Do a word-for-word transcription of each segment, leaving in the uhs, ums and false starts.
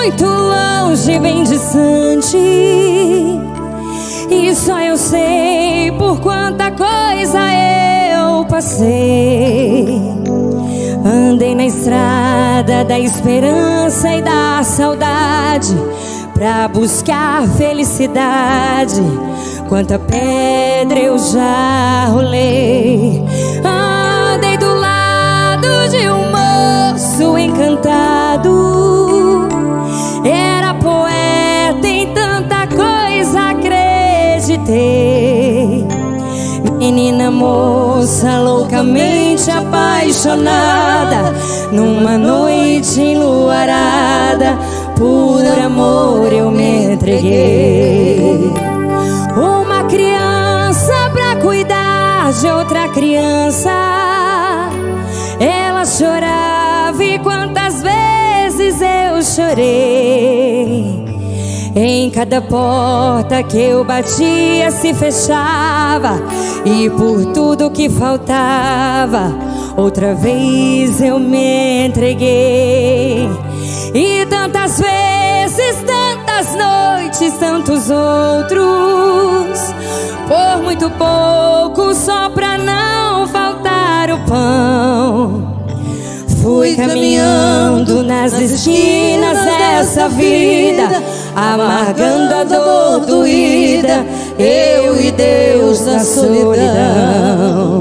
muito longe, bem distante, e só eu sei por quanta coisa eu passei. Andei na estrada da esperança e da saudade pra buscar felicidade. Quanta pedra eu já rolei. Andei do lado de um moço encantado, era poeta, em tanta coisa acreditei. Menina moça loucamente apaixonada, numa noite enluarada, por amor eu me entreguei. Uma criança pra cuidar de outra criança, ela chorava e quantas vezes eu chorei. Em cada porta que eu batia se fechava, e por tudo que faltava outra vez eu me entreguei. E tantas vezes, tantas noites, tantos outros, por muito pouco só pra não faltar o pão. Fui caminhando nas esquinas dessa vida, amargando a dor doída, eu e Deus na solidão.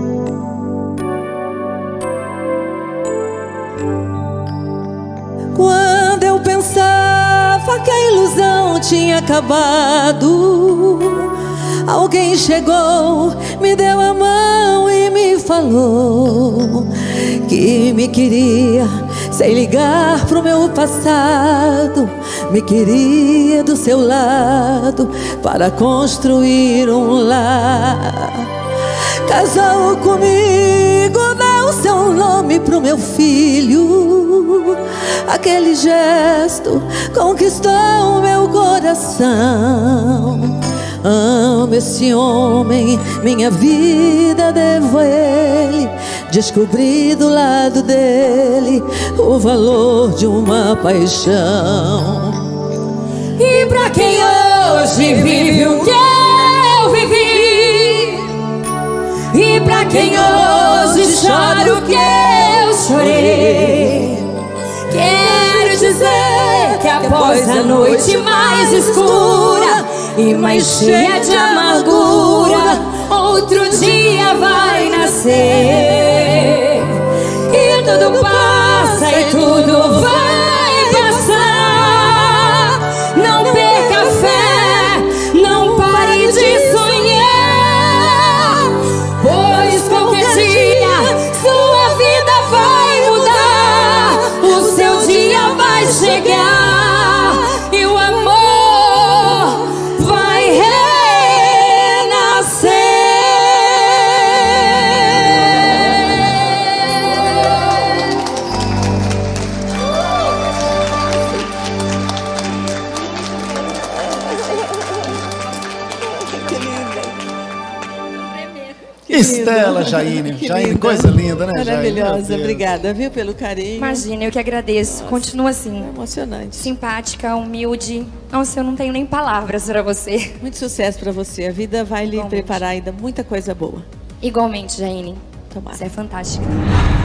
Quando eu pensava que a ilusão tinha acabado, alguém chegou, me deu a mão e me falou que me queria sem ligar pro meu passado, me queria do seu lado para construir um lar. Casou comigo, deu seu nome pro meu filho. Aquele gesto conquistou meu coração. Amo esse homem, minha vida devo a ele. Descobri do lado dele o valor de uma paixão. E pra quem hoje vive o que eu vivi, e pra quem hoje chora o que eu chorei, quero dizer que após a noite mais escura e mais cheia de amargura, outro dia vai nascer. E tudo passa e tudo vai passar. Não perca a fé, não pare de sonhar, pois qualquer dia sua vida vai mudar. O seu dia vai chegar e o amor vai renascer. Estela Jaine, Jaine, coisa linda, né, Jaine? Maravilhosa, obrigada, viu, pelo carinho. Imagina, eu que agradeço. Continua assim, Emocionante. simpática, humilde. Nossa, eu não tenho nem palavras pra você. Muito sucesso pra você. A vida vai lhe Igualmente. preparar ainda muita coisa boa. Igualmente, Jaine. Tomara. Você é fantástica.